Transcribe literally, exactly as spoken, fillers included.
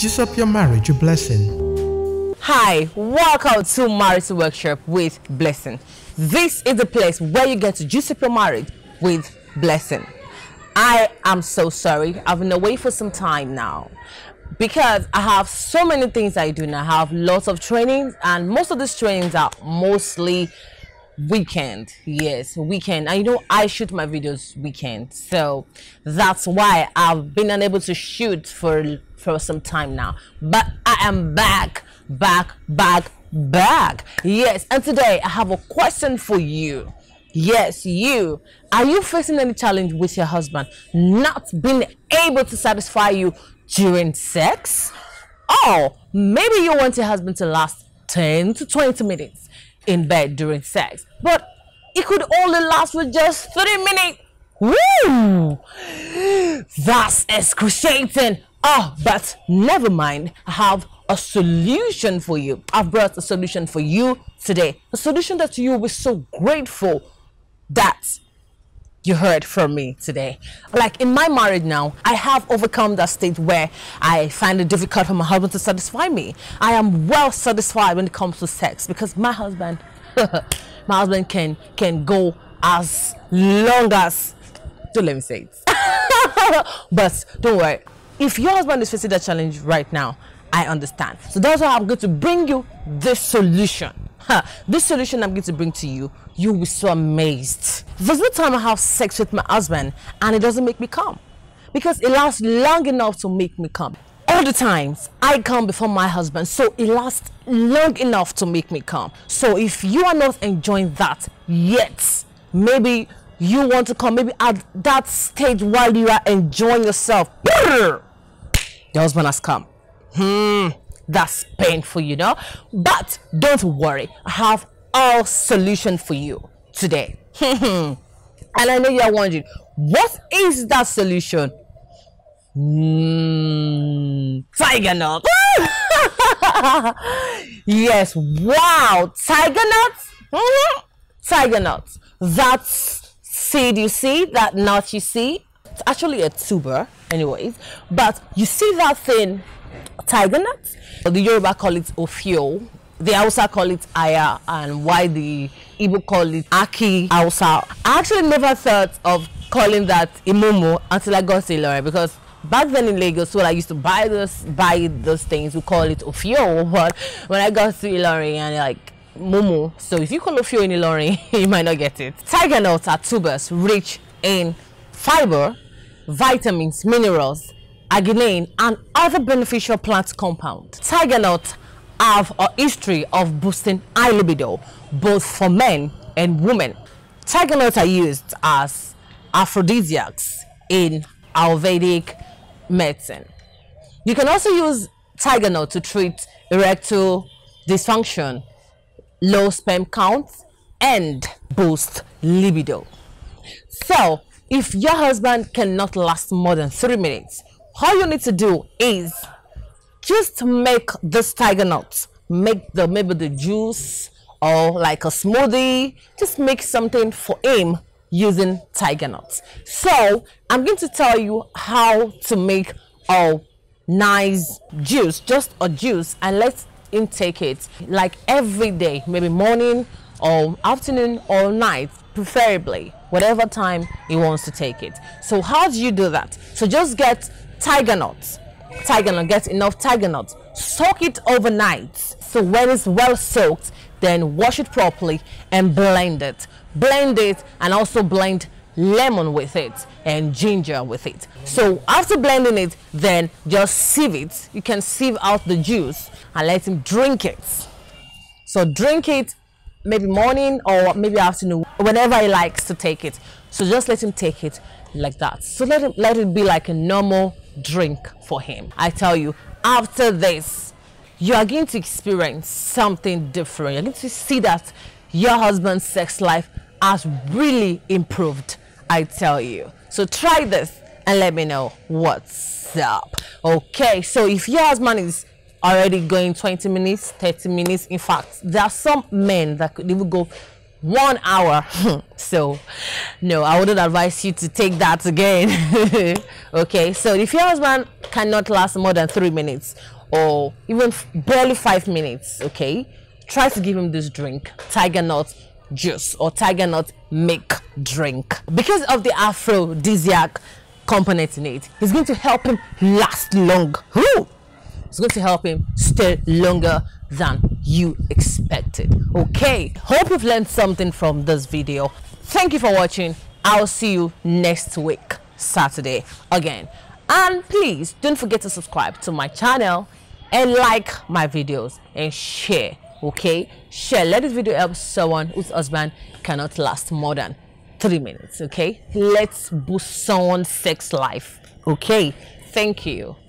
Juice up your marriage, a blessing. Hi, welcome to Marriage Workshop with Blessing. This is the place where you get to juice up your marriage with Blessing. I am so sorry. I've been away for some time now because I have so many things I do now. I have lots of trainings, and most of these trainings are mostly weekend. Yes, weekend. And you know, I shoot my videos weekend, so that's why I've been unable to shoot for for some time now. But I am back, back, back, back. Yes, and today I have a question for you. Yes, you. Are you facing any challenge with your husband not being able to satisfy you during sex? Or maybe you want your husband to last ten to twenty minutes in bed during sex, but it could only last for just three minutes. Woo! That's excruciating. Oh, but never mind. I have a solution for you. I've brought a solution for you today. A solution that you will be so grateful that you heard from me today. Like in my marriage now, I have overcome that state where I find it difficult for my husband to satisfy me. I am well satisfied when it comes to sex because my husband, my husband can can go as long as, don't let me say it. But don't worry. If your husband is facing that challenge right now, I understand. So that's why I'm going to bring you this solution. Huh. This solution I'm going to bring to you, you'll be so amazed. There's no time I have sex with my husband and it doesn't make me come, because it lasts long enough to make me come. All the times I come before my husband, so it lasts long enough to make me come. So if you are not enjoying that yet, maybe you want to come, maybe at that stage while you are enjoying yourself, your husband has come. Hmm. That's painful, you know, but don't worry, I have a solution for you today. And I know you're wondering, what is that solution? Mm, tiger nut. Yes, wow, tiger nuts. Mm-hmm. Tiger nuts. That's seed you see, that nut you see. It's actually a tuber, anyways, but you see that thing, tiger nuts. The Yoruba call it Ofio, the Hausa call it Aya, and why the Igbo call it Aki Hausa. I actually never thought of calling that Imomo until I got to Ilorin, because back then in Lagos, when I used to buy those buy those things, we call it Ofio. But when I got to Ilorin, and like Momo, so if you call Ofio in Ilorin, you might not get it. Tiger nuts are tubers rich in fiber, vitamins, minerals, arginine, and other beneficial plant compounds. Tiger nuts have a history of boosting high libido, both for men and women. Tiger nuts are used as aphrodisiacs in Ayurvedic medicine. You can also use tiger nut to treat erectile dysfunction, low sperm count, and boost libido. So, if your husband cannot last more than three minutes, all you need to do is just make this tiger nuts, make the maybe the juice or like a smoothie. Just make something for him using tiger nuts. So I'm going to tell you how to make a nice juice, just a juice, and let him take it like every day, maybe morning or afternoon or night, preferably whatever time he wants to take it. So how do you do that? So just get tiger nuts. Tiger nut, get enough tiger nuts. Soak it overnight. So when it's well soaked, then wash it properly and blend it. Blend it and also blend lemon with it and ginger with it. So after blending it, then just sieve it. You can sieve out the juice and let him drink it. So drink it maybe morning or maybe afternoon, whenever he likes to take it. So just let him take it like that. So let him let it be like a normal drink for him. I tell you, after this, you are going to experience something different. You're going to see that your husband's sex life has really improved. I tell you. So try this and let me know what's up. Okay, so if your husband is already going twenty minutes, thirty minutes, in fact, there are some men that could even go one hour. So no, I wouldn't advise you to take that again. Okay, so if your husband cannot last more than three minutes, or even barely five minutes, okay, try to give him this drink, tiger nut juice or tiger nut milk drink. Because of the aphrodisiac component in it, it's going to help him last long. Ooh! It's going to help him stay longer than you expected. Okay, hope you've learned something from this video. Thank you for watching. I'll see you next week, Saturday again. And please don't forget to subscribe to my channel and like my videos and share. Okay, share. Let this video help someone whose husband cannot last more than three minutes. Okay, let's boost someone's sex life. Okay, thank you.